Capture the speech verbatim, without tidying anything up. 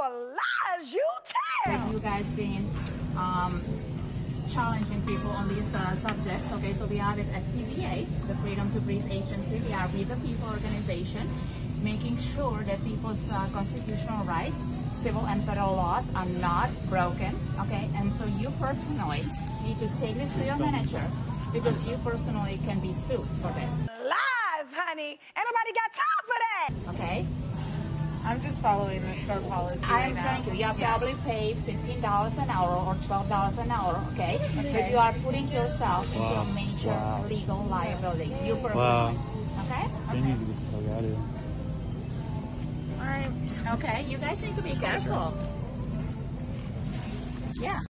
for lies you tell. You guys been um, challenging people on these uh, subjects. Okay, so we are with F T V A, the Freedom to Breathe Agency. We are with the People organization, making sure that people's uh, constitutional rights, civil and federal laws are not broken. Okay, and so you personally need to take this to your manager because you personally can be sued for this. Lies, honey. Ain't nobody got time for that. Okay. I'm just following the store policy. I am right telling now. you, you are probably paid fifteen dollars an hour or twelve dollars an hour, okay? Okay. But you are putting yourself into Wow. a major Wow. legal liability. You personally. Wow. Okay? They need to get the fuck out of here. All right. Okay, you guys need to be careful. Yeah.